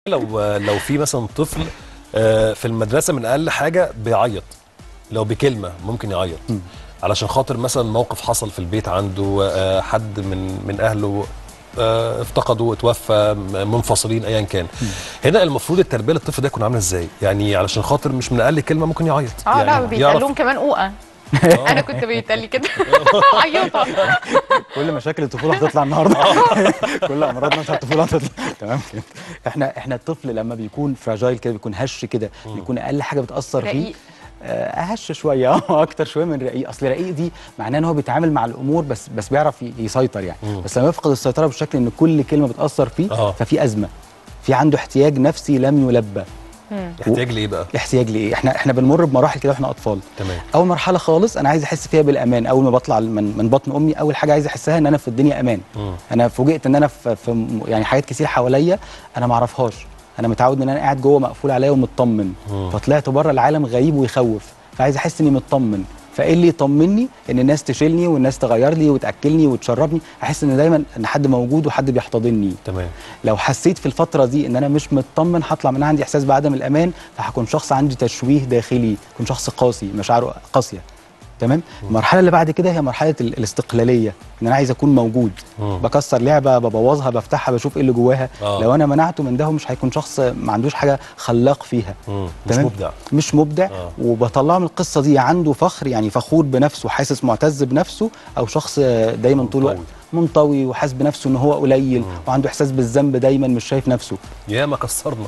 لو في مثلا طفل في المدرسه من اقل حاجه بيعيط، لو بكلمه ممكن يعيط علشان خاطر مثلا موقف حصل في البيت عنده، حد من اهله افتقدوا، اتوفى، منفصلين، ايا كان. هنا المفروض التربيه للطفل ده يكون عامله ازاي؟ يعني علشان خاطر مش من اقل كلمه ممكن يعيط. يعني لا بيتقال لهم كمان اوقه. انا كنت بيتقال لي كده عيطه. كل مشاكل الطفوله هتطلع النهارده. كل امراض مثلا الطفوله هتطلع. تمام كده. احنا الطفل لما بيكون فراجايل كده، بيكون هش كده، بيكون اقل حاجه بتاثر فيه اهش شويه، اكتر شويه من رقيق. اصل رقيق دي معناه ان هو بيتعامل مع الامور بس بيعرف يسيطر يعني. بس لما يفقد السيطره بالشكل ان كل كلمه بتاثر فيه ففي ازمه، في عنده احتياج نفسي لم يلبى. احتياج لايه بقى؟ احتياج لايه؟ احنا بنمر بمراحل كده واحنا اطفال. تمام. اول مرحله خالص انا عايز احس فيها بالامان. اول ما بطلع من بطن امي، اول حاجه عايز احسها ان انا في الدنيا امان. انا فوجئت ان انا في يعني حاجات كتير حواليا انا ما اعرفهاش. انا متعود ان انا قاعد جوه مقفول عليا ومطمن، فطلعت بره العالم غريب ويخوف، فعايز احس اني مطمن. فايه اللي يطمني؟ ان الناس تشيلني والناس تغير لي وتاكلني وتشربني، احس ان دايما ان حد موجود وحد بيحتضنني. تمام. لو حسيت في الفتره دي ان انا مش مطمن، هطلع منها عندي احساس بعدم الامان، فهكون شخص عندي تشويه داخلي، هكون شخص قاسي، مشاعره قاسيه. تمام. المرحله اللي بعد كده هي مرحله الاستقلاليه، ان انا عايز اكون موجود. بكسر لعبه، ببوظها، بفتحها، بشوف ايه اللي جواها. لو انا منعته من ده هو مش هيكون شخص ما عندوش حاجه خلاق فيها. مش مبدع. مش مبدع. وبطلعه من القصه دي عنده فخر، يعني فخور بنفسه، حاسس معتز بنفسه، او شخص دايما طول الوقت منطوي وحاسس بنفسه ان هو قليل، وعنده احساس بالذنب دايما، مش شايف نفسه. يا ما كسرنا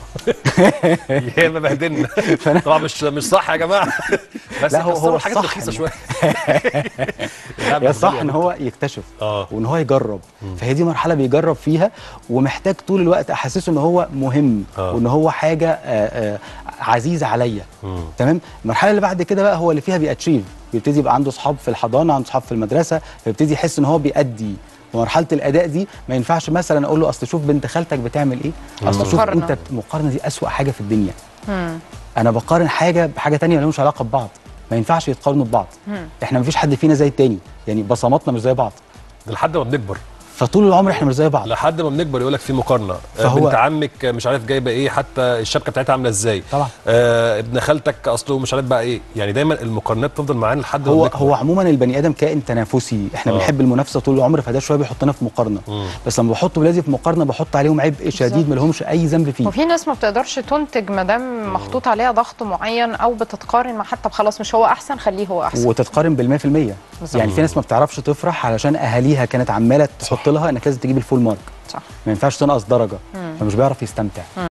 يا ما بهدلنا. طبعا مش صح يا جماعه. بس لا هو حاجات رخيصه شويه. يا الصح ان هو يكتشف وان هو يجرب. فهي دي مرحله بيجرب فيها، ومحتاج طول الوقت احسسه ان هو مهم، وان هو حاجه عزيزه عليا. تمام. المرحله اللي بعد كده بقى هو اللي فيها بيأتشيف، بيبتدي يبقى عنده اصحاب في الحضانه، عنده اصحاب في المدرسه، فيبتدي يحس ان هو بيأدي. ومرحله الاداء دي ما ينفعش مثلا اقول له اصل شوف بنت خالتك بتعمل ايه، اصل شوف انت. المقارنه دي اسوأ حاجه في الدنيا. انا بقارن حاجه بحاجه ثانيه مالهمش علاقه ببعض، ما ينفعش يتقارنوا ببعض. احنا ما فيش حد فينا زي التاني، يعني بصماتنا مش زي بعض. ده لحد ما بنكبر، فطول العمر احنا مش زي بعض. لحد ما بنكبر يقول لك في مقارنه. بنت عمك مش عارف جايبه ايه، حتى الشبكه بتاعتها عامله ازاي. طبعا. ابن خالتك اصله مش عارف بقى ايه. يعني دايما المقارنات تفضل معانا لحد ما بنكبر. هو عموما البني ادم كائن تنافسي، احنا بنحب المنافسه طول العمر، فده شويه بيحطنا في مقارنه. بس لما بحط ولادي في مقارنه بحط عليهم عبء شديد ما لهمش اي ذنب فيه. وفي ناس ما بتقدرش تنتج ما دام محطوط عليها ضغط معين، او بتتقارن مع حد. طب خلاص مش هو احسن، خليه هو احسن. وتتقارن بال100%. يعني في ناس ما بتعرفش تفرح علشان اهاليها كانت عماله تحط لها انك لازم تجيب الفول مارك. صح. ما ينفعش تنقص درجه، فمش بيعرف يستمتع.